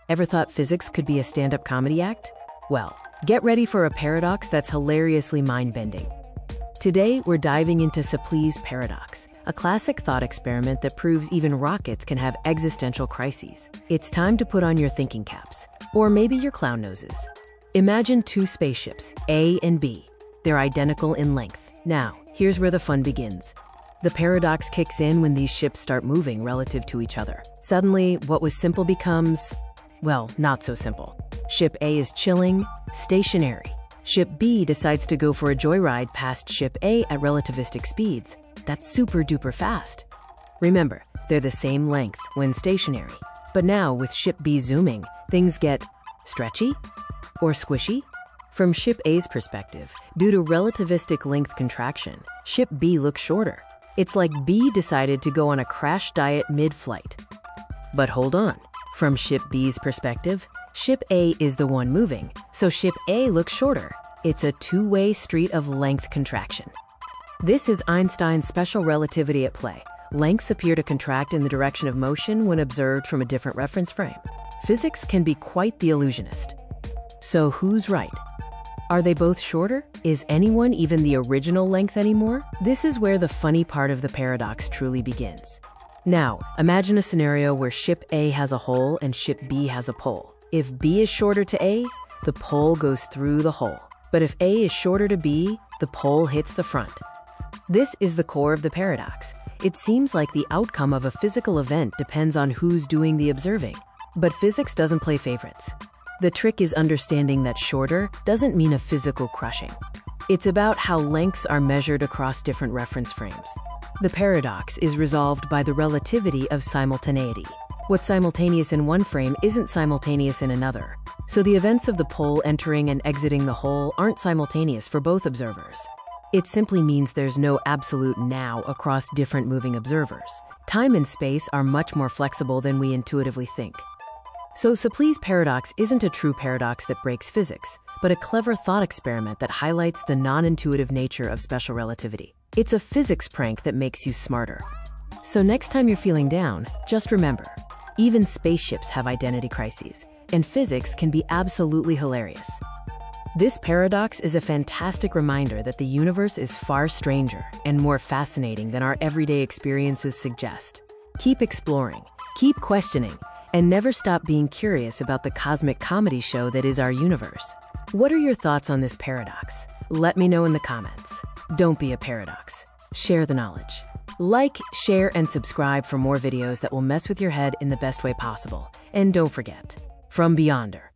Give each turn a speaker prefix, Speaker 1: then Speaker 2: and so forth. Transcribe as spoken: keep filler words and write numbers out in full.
Speaker 1: Ever thought physics could be a stand-up comedy act? Well, get ready for a paradox that's hilariously mind-bending. Today, we're diving into Supplee's paradox, a classic thought experiment that proves even rockets can have existential crises. It's time to put on your thinking caps, or maybe your clown noses. Imagine two spaceships, A and B. They're identical in length. Now, here's where the fun begins. The paradox kicks in when these ships start moving relative to each other. Suddenly, what was simple becomes, well, not so simple. Ship A is chilling, stationary. Ship B decides to go for a joyride past Ship A at relativistic speeds. That's super duper fast. Remember, they're the same length when stationary. But now, with Ship B zooming, things get stretchy or squishy. From Ship A's perspective, due to relativistic length contraction, Ship B looks shorter. It's like B decided to go on a crash diet mid-flight. But hold on. From Ship B's perspective, Ship A is the one moving, so Ship A looks shorter. It's a two-way street of length contraction. This is Einstein's special relativity at play. Lengths appear to contract in the direction of motion when observed from a different reference frame. Physics can be quite the illusionist. So who's right? Are they both shorter? Is anyone even the original length anymore? This is where the funny part of the paradox truly begins. Now, imagine a scenario where Ship A has a hole and Ship B has a pole. If B is shorter to A, the pole goes through the hole. But if A is shorter to B, the pole hits the front. This is the core of the paradox. It seems like the outcome of a physical event depends on who's doing the observing. But physics doesn't play favorites. The trick is understanding that shorter doesn't mean a physical crushing. It's about how lengths are measured across different reference frames. The paradox is resolved by the relativity of simultaneity. What's simultaneous in one frame isn't simultaneous in another. So the events of the pole entering and exiting the hole aren't simultaneous for both observers. It simply means there's no absolute now across different moving observers. Time and space are much more flexible than we intuitively think. So Supplee's paradox isn't a true paradox that breaks physics, but a clever thought experiment that highlights the non-intuitive nature of special relativity. It's a physics prank that makes you smarter. So next time you're feeling down, just remember, even spaceships have identity crises, and physics can be absolutely hilarious. This paradox is a fantastic reminder that the universe is far stranger and more fascinating than our everyday experiences suggest. Keep exploring, keep questioning, and never stop being curious about the cosmic comedy show that is our universe. What are your thoughts on this paradox? Let me know in the comments. Don't be a paradox. Share the knowledge. Like, share, and subscribe for more videos that will mess with your head in the best way possible. And don't forget, from Beyonder,